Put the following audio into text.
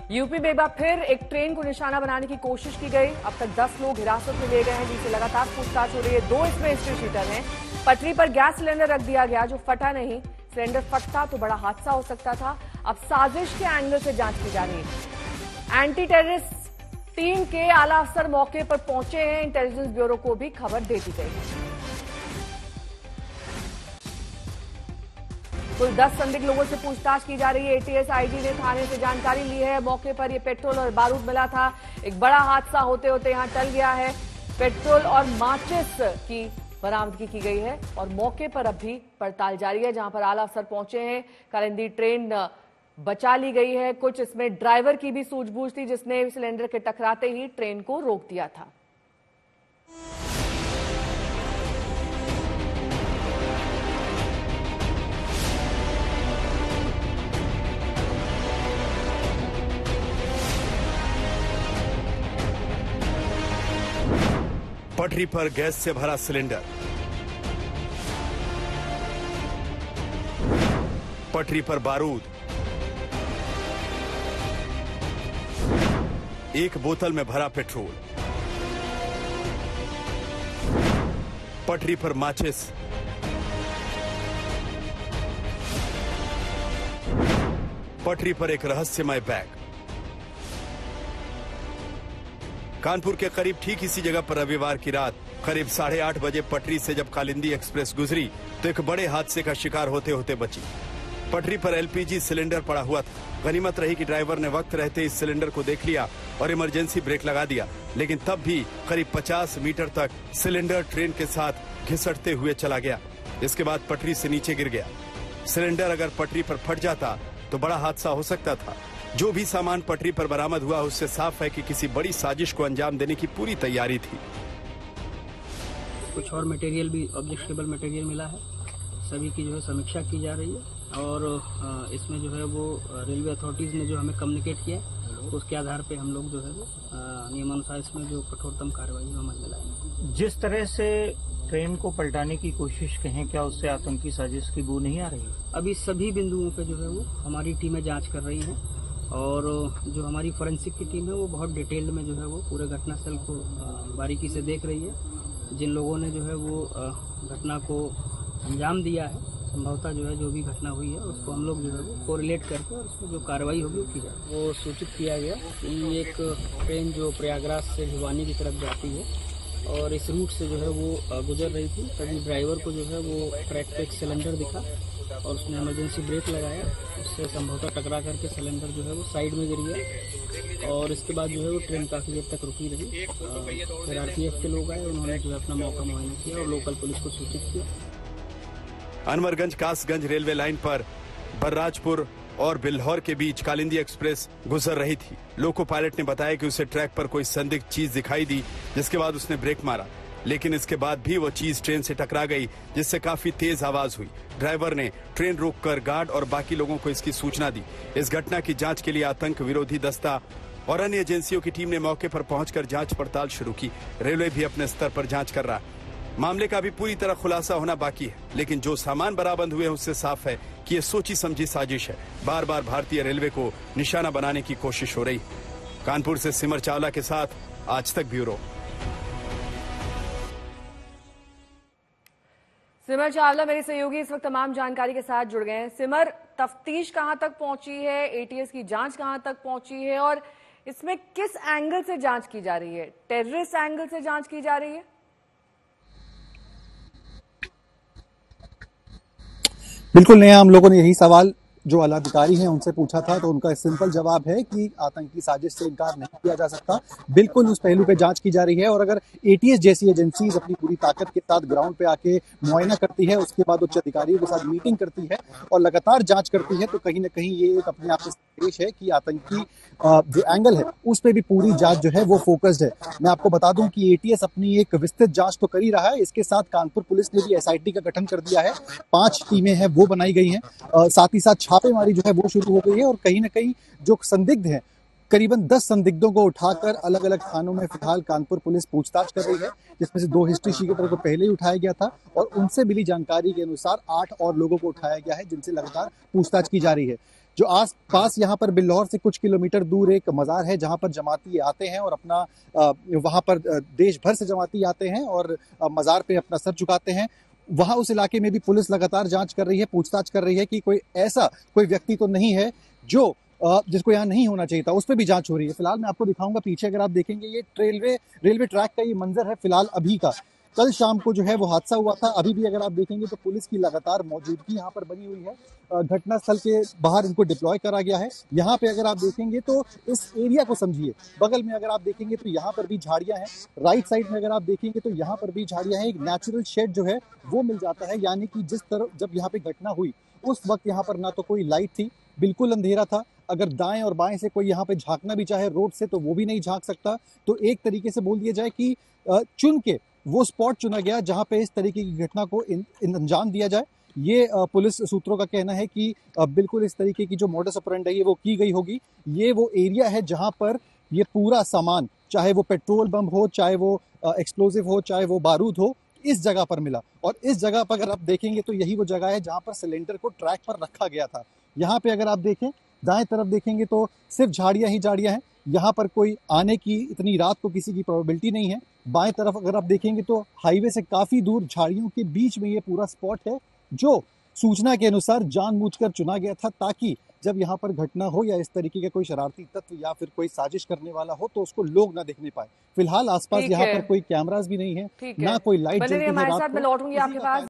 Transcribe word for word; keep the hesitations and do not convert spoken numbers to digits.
UP में एक बार फिर एक ट्रेन को निशाना बनाने की कोशिश की गई। अब तक दस लोग हिरासत में लिए गए हैं, जिनसे लगातार पूछताछ हो रही है। दो इसमें हिस्ट्री शीटर हैं। पटरी पर गैस सिलेंडर रख दिया गया जो फटा नहीं। सिलेंडर फटता तो बड़ा हादसा हो सकता था। अब साजिश के एंगल से जांच की जा रही है। एंटी टेररिस्ट टीम के आला अफसर मौके पर पहुंचे हैं। इंटेलिजेंस ब्यूरो को भी खबर दे दी गई है। कुल दस संदिग्ध लोगों से पूछताछ की जा रही है। एटीएस आईजी ने थाने से जानकारी ली है। मौके पर यह पेट्रोल और बारूद मिला था। एक बड़ा हादसा होते होते यहां टल गया है। पेट्रोल और माचिस की बरामदगी की गई है और मौके पर अब भी पड़ताल जारी है, जहां पर आला अफसर पहुंचे हैं। कालिंदी ट्रेन बचा ली गई है। कुछ इसमें ड्राइवर की भी सूझबूझ थी, जिसने सिलेंडर के टकराते ही ट्रेन को रोक दिया था। पटरी पर गैस से भरा सिलेंडर, पटरी पर बारूद, एक बोतल में भरा पेट्रोल, पटरी पर माचिस, पटरी पर एक रहस्यमय बैग। कानपुर के करीब ठीक इसी जगह पर रविवार की रात करीब साढ़े आठ बजे पटरी से जब कालिंदी एक्सप्रेस गुजरी तो एक बड़े हादसे का शिकार होते होते बची। पटरी पर एलपीजी सिलेंडर पड़ा हुआ था। गनीमत रही कि ड्राइवर ने वक्त रहते इस सिलेंडर को देख लिया और इमरजेंसी ब्रेक लगा दिया, लेकिन तब भी करीब पचास मीटर तक सिलेंडर ट्रेन के साथ घिसटते हुए चला गया। इसके बाद पटरी से नीचे गिर गया। सिलेंडर अगर पटरी पर फट जाता तो बड़ा हादसा हो सकता था। जो भी सामान पटरी पर बरामद हुआ उससे साफ है कि किसी बड़ी साजिश को अंजाम देने की पूरी तैयारी थी। कुछ और मटेरियल भी ऑब्जेक्शनेबल मटेरियल मिला है। सभी की जो है समीक्षा की जा रही है और इसमें जो है वो रेलवे अथॉरिटीज ने जो हमें कम्युनिकेट किया उसके आधार पे हम लोग जो है वो नियमानुसार इसमें जो कठोरतम कार्रवाई अमल में लाएंगे। जिस तरह से ट्रेन को पलटाने की कोशिश कहें, क्या उससे आतंकी साजिश की बू नहीं आ रही? अभी सभी बिंदुओं पे जो है वो हमारी टीमें जांच कर रही हैं और जो हमारी फोरेंसिक की टीम है वो बहुत डिटेल्ड में जो है वो पूरे घटनास्थल को बारीकी से देख रही है। जिन लोगों ने जो है वो घटना को अंजाम दिया है, संभवतः जो है जो भी घटना हुई है उसको हम लोग जो है वो कोरिलेट करके और उसमें जो कार्रवाई होगी वो की जाए। वो सूचित किया गया कि एक ट्रेन जो प्रयागराज से भिवानी की तरफ जाती है और इस रूट से जो है वो गुजर रही थी, तभी ड्राइवर को जो है वो ट्रैक पे एक सिलेंडर दिखा और उसने इमरजेंसी ब्रेक लगाया। उससे संभवतः टकरा करके सिलेंडर जो है वो साइड में गिर गया और इसके बाद जो है वो ट्रेन काफी देर तक रुकी रही। फिर आरपीएफ के लोग आए, उन्होंने जो है अपना मौका मुआयना किया और लोकल पुलिस को सूचित किया। अनवरगंज कासगंज रेलवे लाइन पर बर्राजपुर और बिल्हौर के बीच कालिंदी एक्सप्रेस गुजर रही थी। लोको पायलट ने बताया कि उसे ट्रैक पर कोई संदिग्ध चीज दिखाई दी, जिसके बाद उसने ब्रेक मारा, लेकिन इसके बाद भी वो चीज ट्रेन से टकरा गई, जिससे काफी तेज आवाज हुई। ड्राइवर ने ट्रेन रोककर गार्ड और बाकी लोगों को इसकी सूचना दी। इस घटना की जांच के लिए आतंक विरोधी दस्ता और अन्य एजेंसियों की टीम ने मौके पर पहुंचकर जांच पड़ताल शुरू की। रेलवे भी अपने स्तर पर जांच कर रहा है। मामले का भी पूरी तरह खुलासा होना बाकी है, लेकिन जो सामान बरामद हुए हैं उससे साफ है कि ये सोची समझी साजिश है। बार बार भारतीय रेलवे को निशाना बनाने की कोशिश हो रही। कानपुर से सिमर चावला के साथ आज तक ब्यूरो। सिमर चावला मेरे सहयोगी इस वक्त तमाम जानकारी के साथ जुड़ गए हैं। सिमर, तफ्तीश कहां तक पहुंची है, एटीएस की जांच कहां तक पहुंची है और इसमें किस एंगल से जांच की जा रही है? टेररिस्ट एंगल से जांच की जा रही है? बिल्कुल नया, हम लोगों ने यही सवाल जो आला अधिकारी हैं उनसे पूछा था, तो उनका सिंपल जवाब है कि आतंकी साजिश से इनकार नहीं किया जा सकता। बिल्कुल उस पहलू पे जांच की जा रही है और अगर एटीएस जैसी एजेंसीज अपनी पूरी ताकत के साथ ग्राउंड पे आके मुआयना करती है, उसके बाद उच्च अधिकारियों के साथ मीटिंग करती है और लगातार जांच करती है, तो कहीं ना कहीं ये एक अपने आप से संदेश है कि आतंकी जो एंगल है उस पर भी पूरी जांच जो है वो फोकस्ड है। मैं आपको बता दूं कि एटीएस अपनी एक विस्तृत जांच तो कर ही रहा है, इसके साथ कानपुर पुलिस ने भी एसआईटी का गठन कर दिया है। पांच टीमें हैं वो बनाई गई हैं, साथ ही साथ छापेमारी जो है वो शुरू हो गई है और कहीं ना कहीं जो संदिग्ध हैं, करीबन दस संदिग्धों को उठाकर अलग अलग थानों में फिलहाल कानपुर पुलिस पूछताछ कर रही है, जिसमें से दो हिस्ट्री शीटर को पहले ही उठाया गया था और उनसे मिली जानकारी के अनुसार आठ और लोगों को उठाया गया है, जिनसे लगातार पूछताछ की जा रही है। जो आस पास यहाँ पर बिल्लौर से कुछ किलोमीटर दूर एक मज़ार है जहाँ पर जमाती आते हैं और अपना वहाँ पर देश भर से जमाती आते हैं और मज़ार पे अपना सर झुकाते हैं। वहाँ उस इलाके में भी पुलिस लगातार जांच कर रही है, पूछताछ कर रही है कि कोई ऐसा कोई व्यक्ति तो नहीं है जो जिसको यहाँ नहीं होना चाहिए था, उस पर भी जांच हो रही है। फिलहाल मैं आपको दिखाऊंगा पीछे, अगर आप देखेंगे ये रेलवे रेलवे ट्रैक का ये मंजर है फिलहाल अभी का। कल शाम को जो है वो हादसा हुआ था। अभी भी अगर आप देखेंगे तो पुलिस की लगातार मौजूदगी यहाँ पर बनी हुई है। घटना स्थल के बाहर इनको डिप्लॉय करा गया है। यहाँ पे अगर आप देखेंगे तो इस एरिया को समझिए, बगल में अगर आप देखेंगे तो यहाँ पर भी झाड़ियां हैं, राइट साइड में अगर आप देखेंगे तो यहाँ पर भी झाड़ियां हैं। एक नेचुरल शेड जो है वो मिल जाता है, यानी कि जिस तरह जब यहाँ पे घटना हुई उस वक्त यहाँ पर ना तो कोई लाइट थी, बिल्कुल अंधेरा था। अगर दाएं और बाएं से कोई यहाँ पे झांकना भी चाहे रोड से तो वो भी नहीं झांक सकता। तो एक तरीके से बोल दिया जाए कि चुन के वो स्पॉट चुना गया जहां पे इस तरीके की घटना को इन, इन अंजाम दिया जाए। ये पुलिस सूत्रों का कहना है कि बिल्कुल इस तरीके की जो मॉडस ऑपरेंडी है वो की गई होगी। ये वो एरिया है जहां पर ये पूरा सामान, चाहे वो पेट्रोल बम हो, चाहे वो एक्सप्लोजिव हो, चाहे वो बारूद हो, इस जगह पर मिला। और इस जगह पर अगर आप देखेंगे तो यही वो जगह है जहां पर सिलेंडर को ट्रैक पर रखा गया था। यहाँ पे अगर आप देखें, दाएं तरफ देखेंगे तो सिर्फ झाड़ियां ही झाड़ियां हैं। यहाँ पर कोई आने की इतनी रात को किसी की प्रोबेबिलिटी नहीं है। बाएं तरफ अगर आप देखेंगे तो हाईवे से काफी दूर झाड़ियों के बीच में ये पूरा स्पॉट है, जो सूचना के अनुसार जानबूझकर चुना गया था ताकि जब यहाँ पर घटना हो या इस तरीके का कोई शरारती तत्व या फिर कोई साजिश करने वाला हो तो उसको लोग ना देखने पाए। फिलहाल आसपास यहाँ पर कोई कैमरास भी नहीं है, ना कोई लाइट जलती है रात को। मैं लौटूंगी आपके पास।